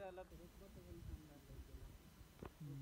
फिर एक बार तो इंसान डर लग गया